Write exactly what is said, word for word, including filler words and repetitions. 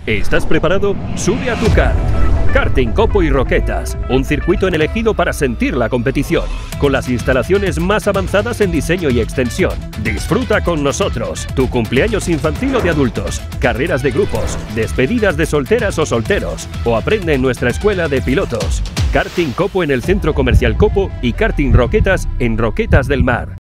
¿Estás preparado? Sube a tu kart. Karting Copo y Roquetas, un circuito en elegido para sentir la competición, con las instalaciones más avanzadas en diseño y extensión. Disfruta con nosotros tu cumpleaños infantil o de adultos, carreras de grupos, despedidas de solteras o solteros, o aprende en nuestra escuela de pilotos. Karting Copo en el Centro Comercial Copo y Karting Roquetas en Roquetas del Mar.